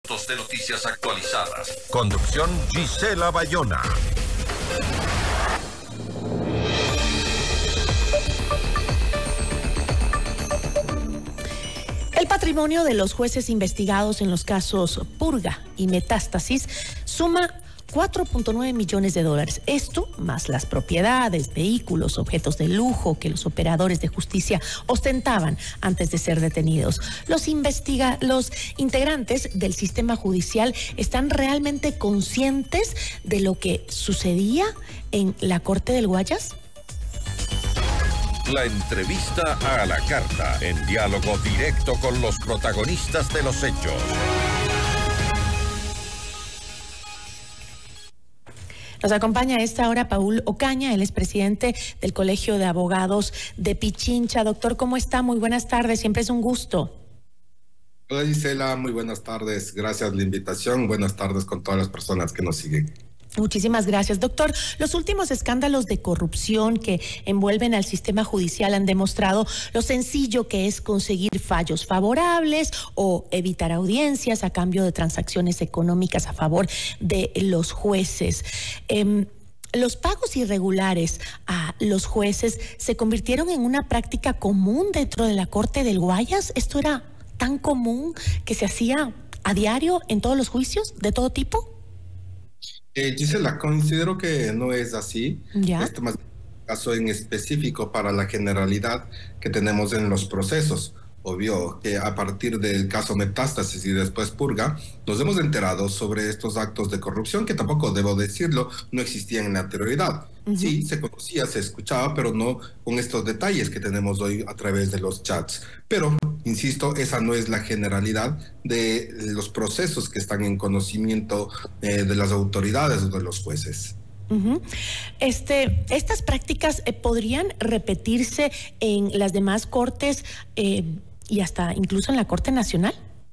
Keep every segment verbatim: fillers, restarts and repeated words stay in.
De noticias actualizadas. Conducción Gisela Bayona. El patrimonio de los jueces investigados en los casos Purga y Metástasis suma cuatro punto nueve millones de dólares. Esto más las propiedades, vehículos, objetos de lujo que los operadores de justicia ostentaban antes de ser detenidos. Los investiga, los integrantes del sistema judicial están realmente conscientes de lo que sucedía en la Corte del Guayas. La entrevista a la carta, en diálogo directo con los protagonistas de los hechos. Nos acompaña a esta hora Paul Ocaña, él es presidente del Colegio de Abogados de Pichincha. Doctor, ¿cómo está? Muy buenas tardes, siempre es un gusto. Hola Gisela, muy buenas tardes, gracias por la invitación, buenas tardes con todas las personas que nos siguen. Muchísimas gracias, doctor. Los últimos escándalos de corrupción que envuelven al sistema judicial han demostrado lo sencillo que es conseguir fallos favorables o evitar audiencias a cambio de transacciones económicas a favor de los jueces. Eh, Los pagos irregulares a los jueces se convirtieron en una práctica común dentro de la Corte del Guayas. ¿Esto era tan común que se hacía a diario en todos los juicios de todo tipo? Eh, Gisela, considero que no es así. ¿Ya? Este más caso en específico para la generalidad que tenemos en los procesos. Obvio que a partir del caso Metástasis y después Purga, nos hemos enterado sobre estos actos de corrupción que tampoco, debo decirlo, no existían en la anterioridad. Uh-huh. Sí, se conocía, se escuchaba, pero no con estos detalles que tenemos hoy a través de los chats. Pero, insisto, esa no es la generalidad de los procesos que están en conocimiento eh, de las autoridades o de los jueces. Uh-huh. Este, estas prácticas eh, podrían repetirse en las demás cortes eh, y hasta incluso en la Corte Nacional.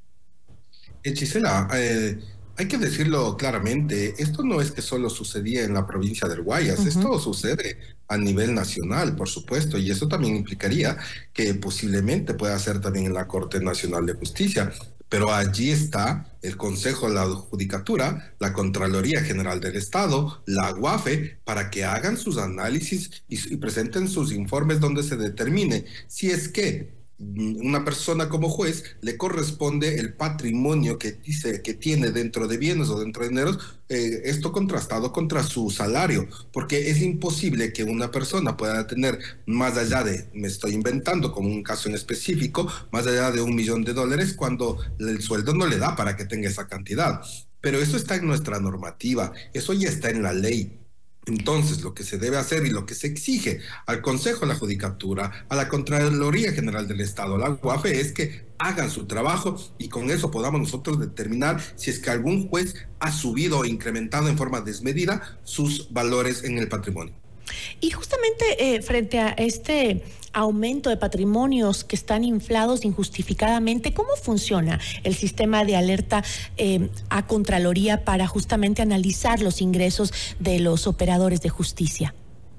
Eh, Gisela, eh, hay que decirlo claramente, esto no es que solo sucedía en la provincia del Guayas, uh-huh. Esto sucede a nivel nacional, por supuesto, y eso también implicaría que posiblemente pueda ser también en la Corte Nacional de Justicia. Pero allí está el Consejo de la Judicatura, la Contraloría General del Estado, la U A F E, para que hagan sus análisis y, y presenten sus informes donde se determine si es que una persona como juez le corresponde el patrimonio que dice que tiene dentro de bienes o dentro de dineros, eh, esto contrastado contra su salario, porque es imposible que una persona pueda tener más allá de, me estoy inventando como un caso en específico, más allá de un millón de dólares cuando el sueldo no le da para que tenga esa cantidad. Pero eso está en nuestra normativa, eso ya está en la ley. Entonces, lo que se debe hacer y lo que se exige al Consejo de la Judicatura, a la Contraloría General del Estado, a la U A F E, es que hagan su trabajo y con eso podamos nosotros determinar si es que algún juez ha subido o incrementado en forma desmedida sus valores en el patrimonio. Y justamente eh, frente a este aumento de patrimonios que están inflados injustificadamente, ¿cómo funciona el sistema de alerta eh, a Contraloría para justamente analizar los ingresos de los operadores de justicia?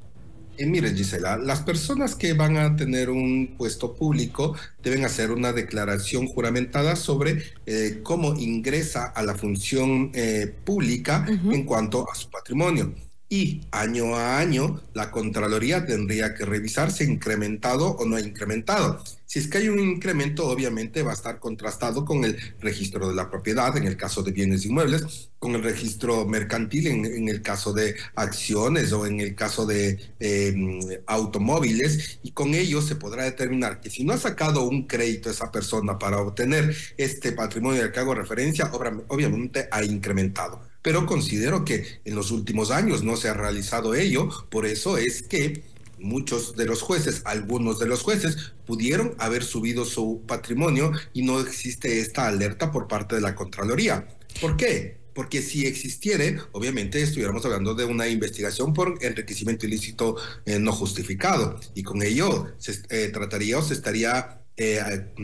Eh, mire, Gisela, las personas que van a tener un puesto público deben hacer una declaración juramentada sobre eh, cómo ingresa a la función eh, pública uh-huh. en cuanto a su patrimonio. Y año a año la Contraloría tendría que revisar si ha incrementado o no ha incrementado. Si es que hay un incremento, obviamente va a estar contrastado con el registro de la propiedad, en el caso de bienes inmuebles, con el registro mercantil, en, en el caso de acciones o en el caso de eh, automóviles, y con ello se podrá determinar que si no ha sacado un crédito esa persona para obtener este patrimonio al que hago referencia, obviamente ha incrementado. Pero considero que en los últimos años no se ha realizado ello, por eso es que muchos de los jueces, algunos de los jueces, pudieron haber subido su patrimonio y no existe esta alerta por parte de la Contraloría. ¿Por qué? Porque si existiere, obviamente estuviéramos hablando de una investigación por enriquecimiento ilícito eh, no justificado, y con ello se eh, trataría o se estaría Eh,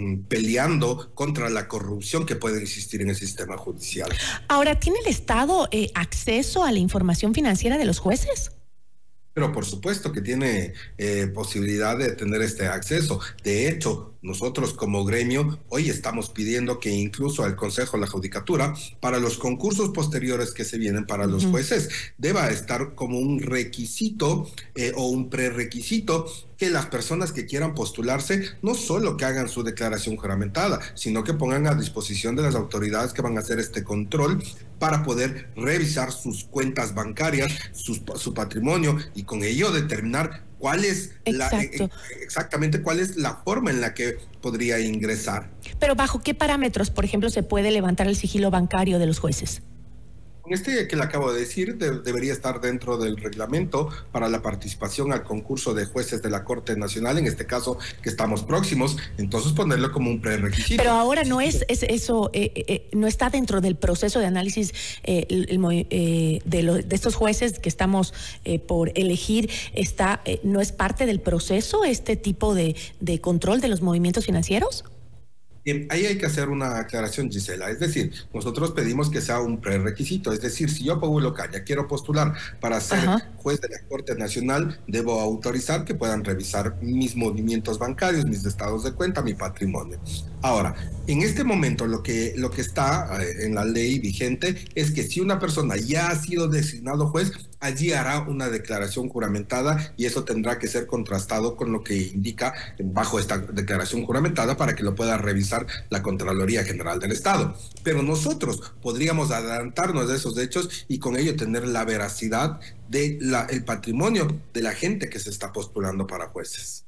peleando contra la corrupción que puede existir en el sistema judicial. Ahora, ¿tiene el Estado eh, acceso a la información financiera de los jueces? Pero por supuesto que tiene eh, posibilidad de tener este acceso. De hecho, nosotros como gremio hoy estamos pidiendo que incluso el Consejo de la Judicatura, para los concursos posteriores que se vienen para los Uh-huh. jueces, deba estar como un requisito eh, o un prerequisito que las personas que quieran postularse no solo que hagan su declaración juramentada, sino que pongan a disposición de las autoridades que van a hacer este control para poder revisar sus cuentas bancarias, sus, su patrimonio, y con ello determinar cuál es la, eh, exactamente cuál es la forma en la que podría ingresar. Pero ¿bajo qué parámetros, por ejemplo, se puede levantar el sigilo bancario de los jueces? Este que le acabo de decir de, debería estar dentro del reglamento para la participación al concurso de jueces de la Corte Nacional, en este caso que estamos próximos, entonces ponerlo como un prerequisito. Pero ahora no es, es eso, eh, eh, no está dentro del proceso de análisis eh, el, el, eh, de, lo, de estos jueces que estamos eh, por elegir, está, eh, ¿no es parte del proceso este tipo de, de control de los movimientos financieros? Bien, ahí hay que hacer una aclaración, Gisela. Es decir, nosotros pedimos que sea un prerequisito. Es decir, si yo, Paulo Caña, quiero postular para ser Ajá. juez de la Corte Nacional, debo autorizar que puedan revisar mis movimientos bancarios, mis estados de cuenta, mi patrimonio. Ahora, en este momento lo que, lo que está eh, en la ley vigente es que si una persona ya ha sido designado juez, allí hará una declaración juramentada y eso tendrá que ser contrastado con lo que indica bajo esta declaración juramentada para que lo pueda revisar la Contraloría General del Estado. Pero nosotros podríamos adelantarnos de esos hechos y con ello tener la veracidad del patrimonio de la gente que se está postulando para jueces.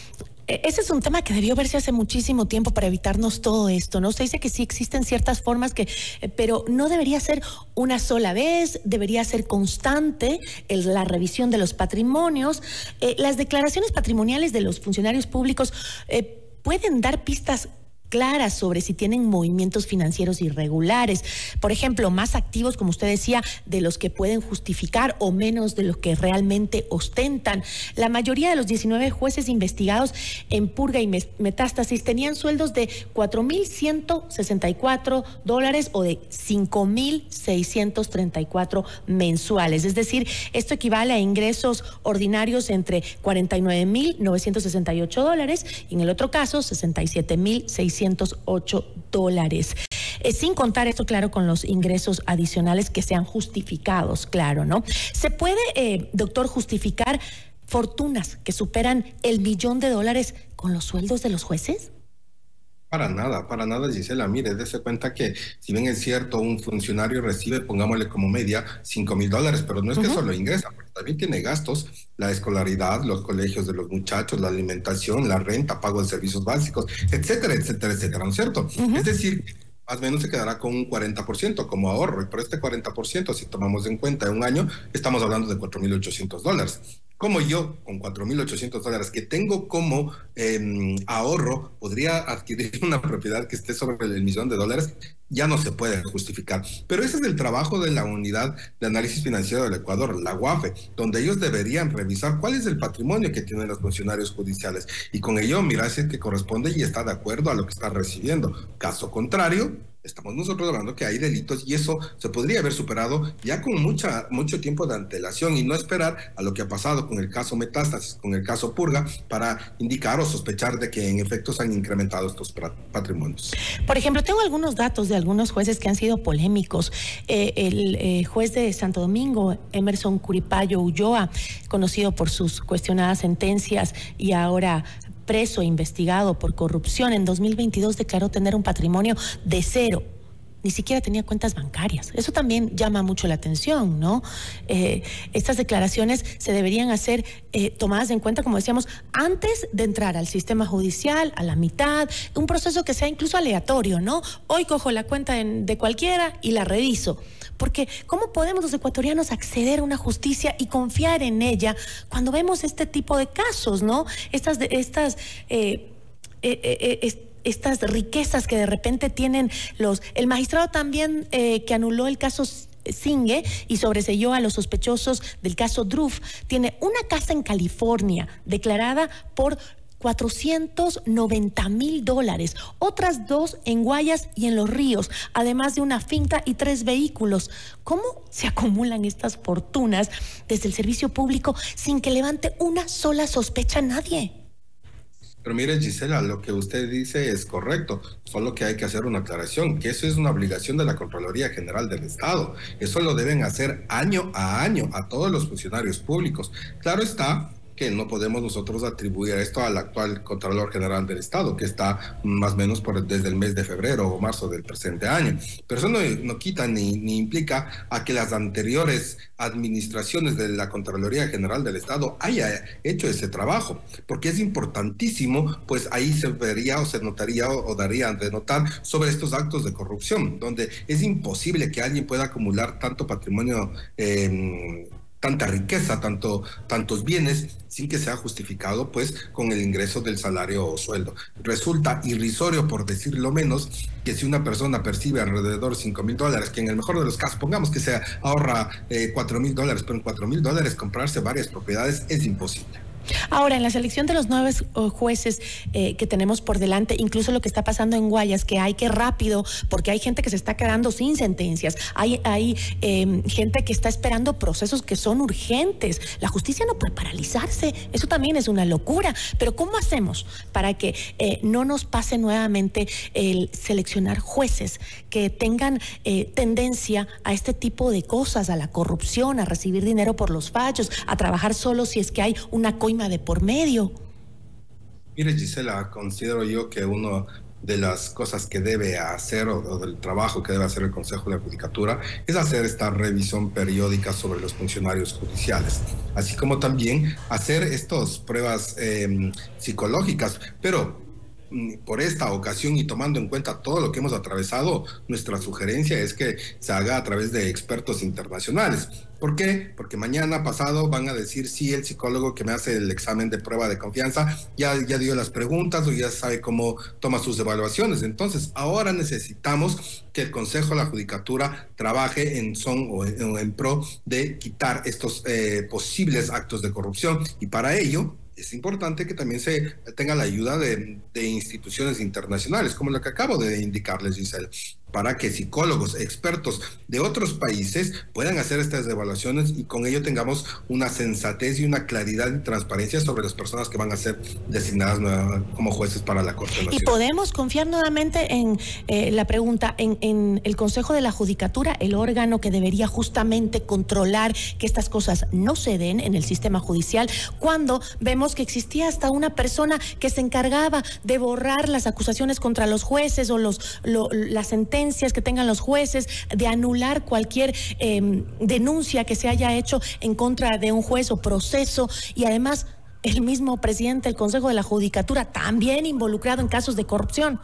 Ese es un tema que debió verse hace muchísimo tiempo para evitarnos todo esto, ¿no? Usted dice que sí existen ciertas formas, que, pero no debería ser una sola vez, debería ser constante el, la revisión de los patrimonios. Eh, las declaraciones patrimoniales de los funcionarios públicos eh, pueden dar pistas claras sobre si tienen movimientos financieros irregulares, por ejemplo, más activos, como usted decía, de los que pueden justificar o menos de los que realmente ostentan. La mayoría de los diecinueve jueces investigados en purga y metástasis tenían sueldos de cuatro mil ciento sesenta y cuatro dólares o de cinco mil seiscientos treinta y cuatro mensuales. Es decir, esto equivale a ingresos ordinarios entre cuarenta y nueve mil novecientos sesenta y ocho dólares y en el otro caso sesenta y siete mil seiscientos ocho dólares. Eh, sin contar esto, claro, con los ingresos adicionales que sean justificados, claro, ¿no? ¿Se puede, eh, doctor, justificar fortunas que superan el millón de dólares con los sueldos de los jueces? Para nada, para nada, Gisela. Mire, dése cuenta que si bien es cierto, un funcionario recibe, pongámosle como media, cinco mil dólares, pero no es que uh-huh. solo ingresa, porque también tiene gastos, la escolaridad, los colegios de los muchachos, la alimentación, la renta, pago de servicios básicos, etcétera, etcétera, etcétera, ¿no es cierto? Uh-huh. Es decir, más o menos se quedará con un cuarenta por ciento como ahorro, y por este cuarenta por ciento, si tomamos en cuenta en un año, estamos hablando de cuatro mil ochocientos dólares. Como yo, con cuatro mil ochocientos dólares que tengo como eh, ahorro, podría adquirir una propiedad que esté sobre el millón de dólares, ya no se puede justificar. Pero ese es el trabajo de la Unidad de Análisis Financiero del Ecuador, la U A F E, donde ellos deberían revisar cuál es el patrimonio que tienen los funcionarios judiciales y con ello mirar si es que corresponde y está de acuerdo a lo que está recibiendo. Caso contrario, estamos nosotros hablando que hay delitos y eso se podría haber superado ya con mucha, mucho tiempo de antelación y no esperar a lo que ha pasado con el caso Metástasis, con el caso Purga, para indicar o sospechar de que en efecto se han incrementado estos patrimonios. Por ejemplo, tengo algunos datos de algunos jueces que han sido polémicos. Eh, el eh, juez de Santo Domingo, Emerson Curipayo Ulloa, conocido por sus cuestionadas sentencias y ahora preso e investigado por corrupción, en dos mil veintidós declaró tener un patrimonio de cero. Ni siquiera tenía cuentas bancarias. Eso también llama mucho la atención, ¿no? Eh, estas declaraciones se deberían hacer eh, tomadas en cuenta, como decíamos, antes de entrar al sistema judicial, a la mitad, un proceso que sea incluso aleatorio, ¿no? Hoy cojo la cuenta en, de cualquiera y la reviso. Porque ¿cómo podemos los ecuatorianos acceder a una justicia y confiar en ella cuando vemos este tipo de casos, ¿no? Estas, estas, eh, eh, eh, eh, estas riquezas que de repente tienen los... El magistrado también eh, que anuló el caso Singue y sobreseyó a los sospechosos del caso Druf, tiene una casa en California declarada por cuatrocientos noventa mil dólares, otras dos en Guayas y en Los Ríos, además de una finca y tres vehículos. ¿Cómo se acumulan estas fortunas desde el servicio público sin que levante una sola sospecha a nadie? Pero mire, Gisela, lo que usted dice es correcto, solo que hay que hacer una aclaración, que eso es una obligación de la Contraloría General del Estado. Eso lo deben hacer año a año a todos los funcionarios públicos. Claro está que no podemos nosotros atribuir esto al actual Contralor General del Estado, que está más o menos por, desde el mes de febrero o marzo del presente año. Pero eso no, no quita ni, ni implica a que las anteriores administraciones de la Contraloría General del Estado haya hecho ese trabajo, porque es importantísimo, pues ahí se vería o se notaría o, o daría de notar sobre estos actos de corrupción, donde es imposible que alguien pueda acumular tanto patrimonio, eh, tanta riqueza, tanto, tantos bienes, sin que sea justificado pues con el ingreso del salario o sueldo. Resulta irrisorio, por decirlo menos, que si una persona percibe alrededor de cinco mil dólares, que en el mejor de los casos, pongamos que se ahorra eh, cuatro mil dólares, pero en cuatro mil dólares comprarse varias propiedades es imposible. Ahora, en la selección de los nueve jueces eh, que tenemos por delante, incluso lo que está pasando en Guayas, que hay que rápido, porque hay gente que se está quedando sin sentencias, hay, hay eh, gente que está esperando procesos que son urgentes. La justicia no puede paralizarse, eso también es una locura. Pero ¿cómo hacemos para que eh, no nos pase nuevamente el seleccionar jueces que tengan eh, tendencia a este tipo de cosas, a la corrupción, a recibir dinero por los fallos, a trabajar solo si es que hay una coima de por medio? Mire, Gisela, considero yo que una de las cosas que debe hacer o, o del trabajo que debe hacer el Consejo de la Judicatura es hacer esta revisión periódica sobre los funcionarios judiciales, así como también hacer estas pruebas eh, psicológicas, pero por esta ocasión y tomando en cuenta todo lo que hemos atravesado, nuestra sugerencia es que se haga a través de expertos internacionales. ¿Por qué? Porque mañana pasado van a decir si sí, el psicólogo que me hace el examen de prueba de confianza ya, ya dio las preguntas o ya sabe cómo toma sus evaluaciones. Entonces, ahora necesitamos que el Consejo de la Judicatura trabaje en son o en, o en pro de quitar estos eh, posibles actos de corrupción, y para ello es importante que también se tenga la ayuda de, de instituciones internacionales, como lo que acabo de indicarles, Giselle, para que psicólogos, expertos de otros países puedan hacer estas evaluaciones y con ello tengamos una sensatez y una claridad y transparencia sobre las personas que van a ser designadas como jueces para la Corte Nacional. ¿Y podemos confiar nuevamente en eh, la pregunta, en, en el Consejo de la Judicatura, el órgano que debería justamente controlar que estas cosas no se den en el sistema judicial, cuando vemos que existía hasta una persona que se encargaba de borrar las acusaciones contra los jueces o los, lo, las sentencias que tengan los jueces, de anular cualquier eh, denuncia que se haya hecho en contra de un juez o proceso, y además el mismo presidente del Consejo de la Judicatura también involucrado en casos de corrupción?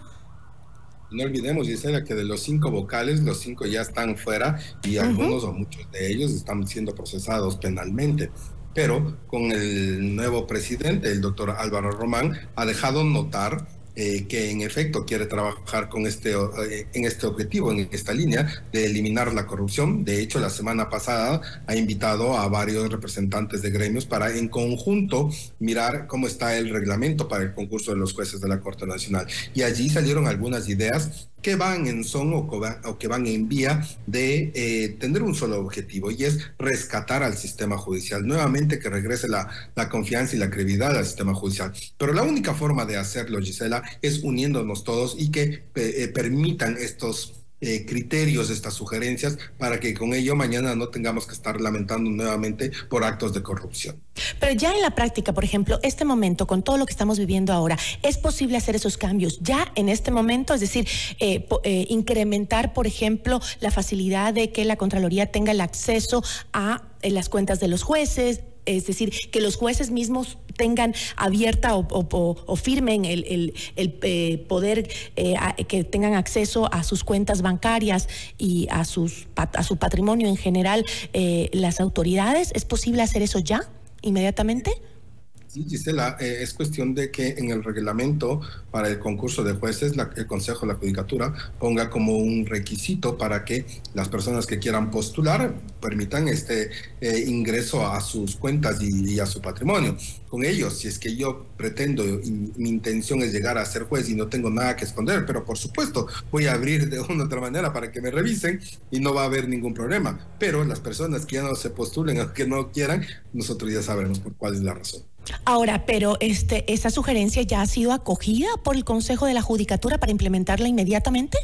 No olvidemos, Gisela, que de los cinco vocales, los cinco ya están fuera y uh-huh. algunos o muchos de ellos están siendo procesados penalmente. Pero con el nuevo presidente, el doctor Álvaro Román, ha dejado notar eh, que en efecto quiere trabajar con este, eh, en este objetivo, en esta línea de eliminar la corrupción. De hecho, la semana pasada ha invitado a varios representantes de gremios para en conjunto mirar cómo está el reglamento para el concurso de los jueces de la Corte Nacional. Y allí salieron algunas ideas que van en son o que van, o que van en vía de eh, tener un solo objetivo, y es rescatar al sistema judicial, nuevamente que regrese la, la confianza y la credibilidad al sistema judicial. Pero la única forma de hacerlo, Gisela, es uniéndonos todos y que eh, permitan estos Eh, criterios, estas sugerencias, para que con ello mañana no tengamos que estar lamentando nuevamente por actos de corrupción. Pero ya en la práctica, por ejemplo, este momento, con todo lo que estamos viviendo ahora, ¿es posible hacer esos cambios ya en este momento? Es decir, eh, eh, incrementar, por ejemplo, la facilidad de que la Contraloría tenga el acceso a eh, las cuentas de los jueces, es decir, que los jueces mismos tengan abierta o, o, o firmen el, el, el eh, poder, eh, a, que tengan acceso a sus cuentas bancarias y a, sus, a su patrimonio en general, eh, las autoridades. ¿Es posible hacer eso ya, inmediatamente? Sí, Gisela, eh, es cuestión de que en el reglamento para el concurso de jueces, la, el Consejo de la Judicatura ponga como un requisito para que las personas que quieran postular permitan este eh, ingreso a sus cuentas y, y a su patrimonio. Con ellos, si es que yo pretendo y mi intención es llegar a ser juez y no tengo nada que esconder, pero por supuesto voy a abrir de una u otra manera para que me revisen y no va a haber ningún problema. Pero las personas que ya no se postulen o que no quieran, nosotros ya sabremos por cuál es la razón. Ahora, pero este, ¿esa sugerencia ya ha sido acogida por el Consejo de la Judicatura para implementarla inmediatamente?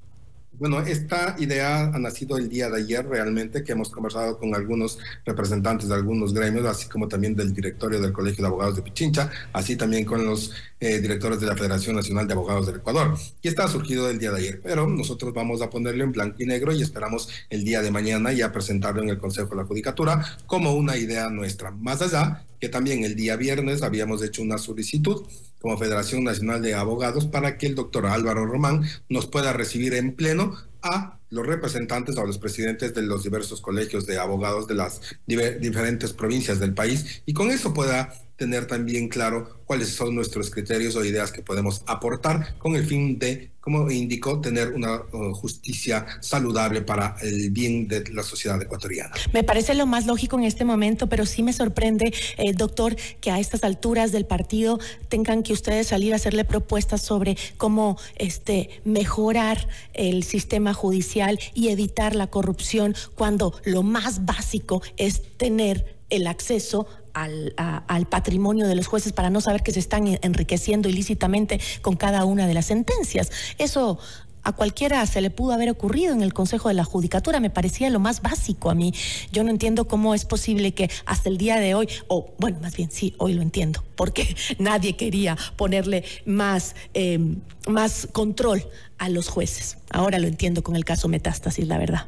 Bueno, esta idea ha nacido el día de ayer realmente, que hemos conversado con algunos representantes de algunos gremios, así como también del directorio del Colegio de Abogados de Pichincha, así también con los eh, directores de la Federación Nacional de Abogados del Ecuador. Y esta ha surgido el día de ayer, pero nosotros vamos a ponerlo en blanco y negro y esperamos el día de mañana ya presentarlo en el Consejo de la Judicatura como una idea nuestra. Más allá, que también el día viernes habíamos hecho una solicitud como Federación Nacional de Abogados para que el doctor Álvaro Román nos pueda recibir en pleno a los representantes o a los presidentes de los diversos colegios de abogados de las diver, diferentes provincias del país y con eso pueda tener también claro cuáles son nuestros criterios o ideas que podemos aportar con el fin de, como indicó, tener una uh, justicia saludable para el bien de la sociedad ecuatoriana. Me parece lo más lógico en este momento, pero sí me sorprende, eh, doctor, que a estas alturas del partido tengan que ustedes salir a hacerle propuestas sobre cómo este, mejorar el sistema judicial y evitar la corrupción, cuando lo más básico es tener el acceso Al, a, al patrimonio de los jueces para no saber que se están enriqueciendo ilícitamente con cada una de las sentencias. Eso a cualquiera se le pudo haber ocurrido en el Consejo de la Judicatura, me parecía lo más básico a mí. Yo no entiendo cómo es posible que hasta el día de hoy, o bueno, más bien sí, hoy lo entiendo, porque nadie quería ponerle más, eh, más control a los jueces. Ahora lo entiendo con el caso Metástasis, la verdad.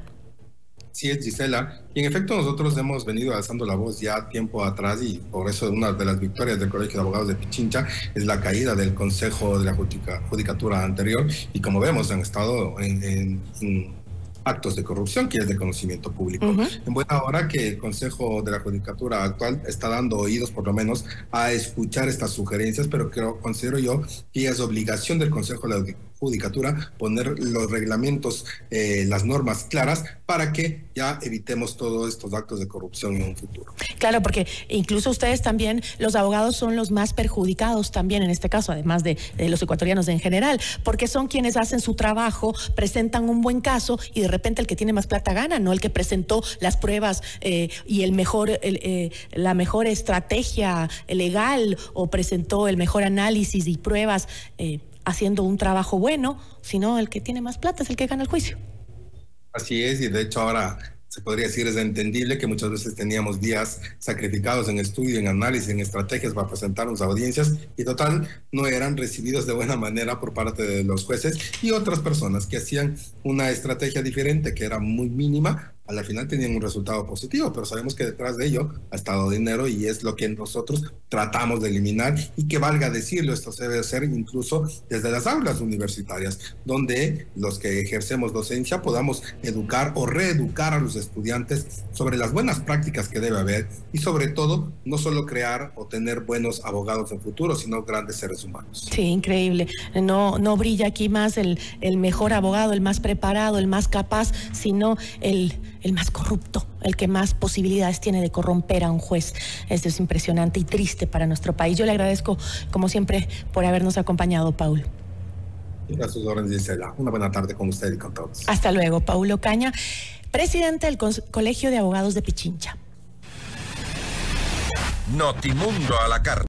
Sí, es Gisela, y en efecto nosotros hemos venido alzando la voz ya tiempo atrás y por eso una de las victorias del Colegio de Abogados de Pichincha es la caída del Consejo de la Judicatura anterior y como vemos han estado en, en, en actos de corrupción que es de conocimiento público. Uh-huh. En buena hora que el Consejo de la Judicatura actual está dando oídos por lo menos a escuchar estas sugerencias, pero creo, considero yo que es obligación del Consejo de la Judicatura poner los reglamentos, eh, las normas claras para que ya evitemos todos estos actos de corrupción en un futuro. Claro, porque incluso ustedes también, los abogados son los más perjudicados también en este caso, además de, de los ecuatorianos en general, porque son quienes hacen su trabajo, presentan un buen caso y de repente el que tiene más plata gana, no el que presentó las pruebas eh, y el mejor, el, eh, la mejor estrategia legal o presentó el mejor análisis y pruebas eh, haciendo un trabajo bueno, sino el que tiene más plata es el que gana el juicio. Así es, y de hecho ahora se podría decir es entendible que muchas veces teníamos días sacrificados en estudio, en análisis, en estrategias para presentarnos a audiencias y total no eran recibidos de buena manera por parte de los jueces y otras personas que hacían una estrategia diferente que era muy mínima. A la final tenían un resultado positivo, pero sabemos que detrás de ello ha estado dinero y es lo que nosotros tratamos de eliminar y que valga decirlo, esto se debe hacer incluso desde las aulas universitarias, donde los que ejercemos docencia podamos educar o reeducar a los estudiantes sobre las buenas prácticas que debe haber y sobre todo no solo crear o tener buenos abogados en futuro, sino grandes seres humanos. Sí, increíble. No, no brilla aquí más el, el mejor abogado, el más preparado, el más capaz, sino el... el más corrupto, el que más posibilidades tiene de corromper a un juez. Esto es impresionante y triste para nuestro país. Yo le agradezco, como siempre, por habernos acompañado, Paul. A sus órdenes, Gisela. Una buena tarde con usted y con todos. Hasta luego, Paulo Caña, presidente del Colegio de Abogados de Pichincha. Notimundo a la carta.